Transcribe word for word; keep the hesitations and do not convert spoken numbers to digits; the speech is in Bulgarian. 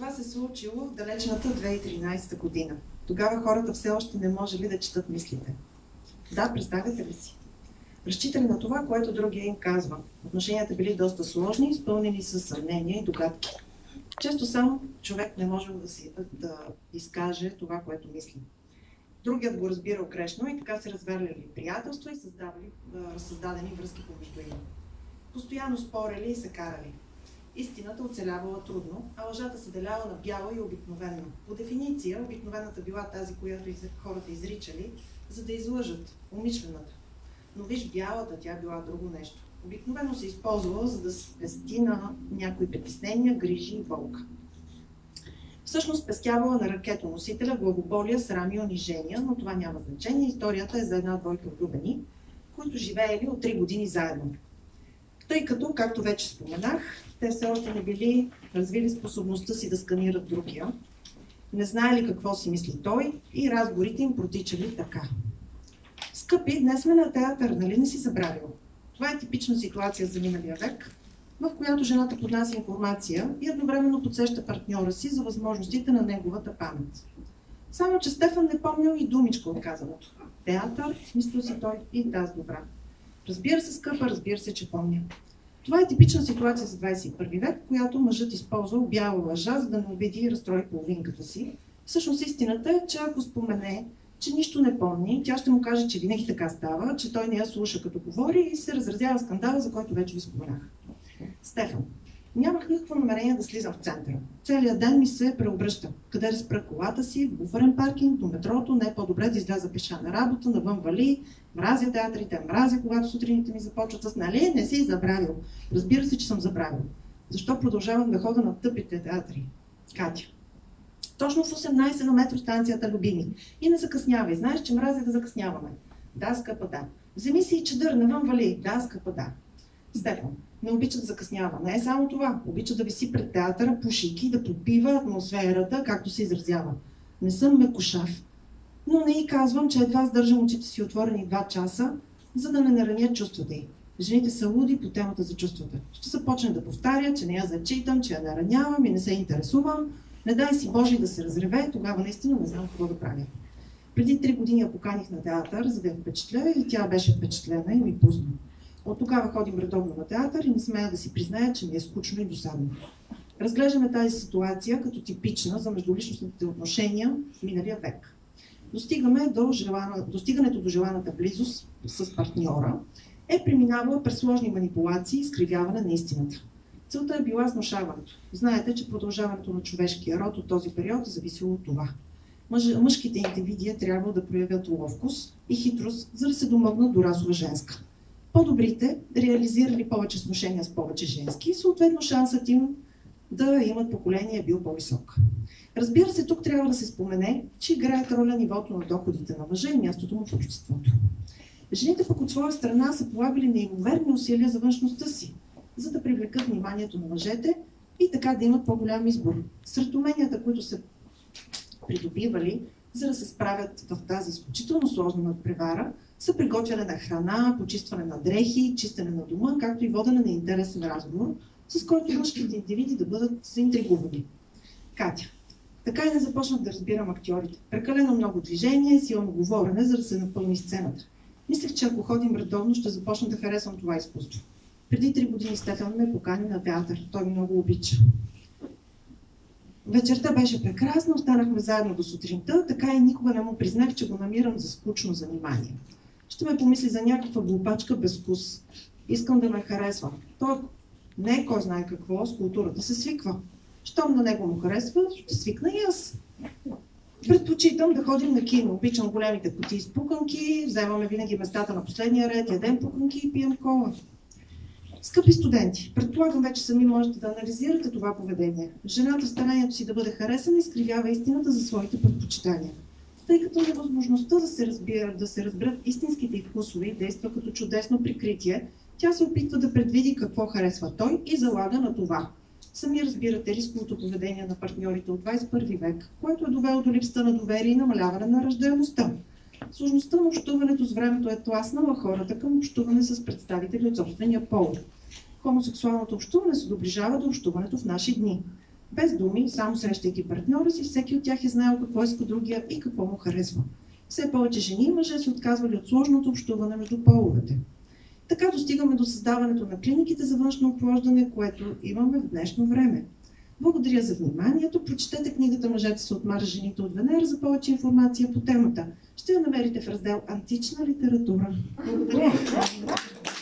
Това се случило в далечната две хиляди и тринадесета година. Тогава хората все още не можели да четат мислите. Да, представяте ли си? Разчитали на това, което другия им казва. Отношенията били доста сложни, изпълнени с съмнения и догадки. Често само човек не може да, си, да изкаже това, което мисли. Другият го разбирал грешно и така се разваляли приятелства и създавали, създадени връзки помежду им. Постоянно спорели и се карали. Истината оцелявала трудно, а лъжата се деляла на бяла и обикновена. По дефиниция, обикновената била тази, която хората изричали, за да излъжат, умишлената. Но виж, бялата, тя била друго нещо. Обикновено се използвала, за да спести на някои притеснения, грижи и болка. Всъщност спестявала на ракетоносителя главоболия, срам и унижения, но това няма значение. Историята е за една двойка влюбени, които живеели от три години заедно. Тъй като, както вече споменах, те все още не били развили способността си да сканират другия, не знаели какво си мисли той и разговорите им протичали така. Скъпи, днес сме на театър, нали не си забравил? Това е типична ситуация за миналия век, в която жената поднася информация и едновременно подсеща партньора си за възможностите на неговата памет. Само че Стефан не помнил и думичка от казаното. Театър, мислил си той и тази добра. Разбира се, скъпа, разбира се, че помня. Това е типична ситуация за двадесет и първи век, в която мъжът използвал бяла лъжа, за да не убеди и разстрои половинката си. Всъщност истината е, че ако спомене, че нищо не помни, тя ще му каже, че винаги така става, че той не я слуша като говори и се разразява скандала, за който вече ви споменах. Стефан. Нямах никакво намерение да слизам в центъра. Целият ден ми се преобръща. Къде да спра колата си, в буферен паркинг, до метрото, не е по-добре да изляза пеша на работа, навън вали, мразя театрите, мразя, когато сутрините ми започват с нали, не си забравил. Разбира се, че съм забравил. Защо продължавам да хода на тъпите театри? Катя. Точно в осемнадесет на метро станцията Любими. И не закъснявай. Знаеш, че мразя да закъсняваме. Да, скъпа, да. Вземи си и чадър, навън вали. Да, скъпа, да. Стефан. Не обича да закъснява. Не е само това. Обича да виси пред театъра, пушики, да подпива атмосферата, както се изразява. Не съм мекошав. Но не и казвам, че едва сдържам очите си отворени два часа, за да не наранят чувствата й. Жените са луди по темата за чувствата. Ще започне да повтаря, че не я зачитам, че я наранявам и не се интересувам. Не дай си Боже да се разреве, тогава наистина не знам какво да правя. Преди три години я поканих на театър, за да я впечатля и тя беше впечатлена и ми пусна. От тогава ходим редовно на театър и не смея да си призная, че ми е скучно и досадно. Разглеждаме тази ситуация като типична за междуличностните отношения в миналия век. Достигаме до желана, достигането до желаната близост с партньора е преминавала през сложни манипулации и изкривяване на истината. Целта е била внушаването. Знаете, че продължаването на човешкия род от този период е зависело от това. Мъж, мъжките индивиди трябва да проявят ловкост и хитрост, за да се домогнат до расова женска. По-добрите реализирали повече сношения с повече женски и съответно шансът им да имат поколение е бил по-висок. Разбира се, тук трябва да се спомене, че играят роля нивото на доходите на мъжа и мястото му в обществото. Жените пък от своя страна са полагали неимоверни усилия за външността си, за да привлекат вниманието на мъжете и така да имат по-голям избор. Сред уменията, които се придобивали, за да се справят в тази изключително сложна надпревара, са приготвяне на храна, почистване на дрехи, чистене на дома, както и водене на интересен разговор, с който мъжките индивиди да бъдат заинтригувани. Катя. Така и не започнах да разбирам актьорите. Прекалено много движение, силно говорене, за да се напълни сцената. Мислех, че ако ходим редовно, ще започна да харесвам това изкуство. Преди три години Стефан ме покани на театър. Той много обича. Вечерта беше прекрасна, останахме заедно до сутринта, така и никога не му признах, че го намирам за скучно занимание. Ще ме помисли за някаква глупачка без вкус. Искам да ме харесва. Той не е кой знае какво, с културата се свиква. Щом на него му харесва, ще свикна и аз. Предпочитам да ходим на кино. Обичам големите кутии с пуканки, вземаме винаги местата на последния ред, ядем пуканки и пием кола. Скъпи студенти, предполагам вече сами можете да анализирате това поведение. Жената в старанието си да бъде харесана изкривява истината за своите предпочитания. Тъй като невъзможността да се, разбира, да се разберат истинските й вкусове действа като чудесно прикритие, тя се опитва да предвиди какво харесва той и залага на това. Сами разбирате рисковото поведение на партньорите от двадесет и първи век, което е довело до липсата на доверие и намаляване на раждаемостта. Сложността на общуването с времето е тласнала хората към общуване с представители от собствения пол. Хомосексуалното общуване се доближава до общуването в наши дни. Без думи, само срещайки партньора си, всеки от тях е знаел какво иска другия и какво му харесва. Все повече жени и мъже се отказвали от сложното общуване между половете. Така достигаме до създаването на клиниките за външно оплождане, което имаме в днешно време. Благодаря за вниманието. Прочетете книгата "Мъжете са от Марс, жените от Венера" за повече информация по темата. Ще я намерите в раздел "Антична литература". Благодаря.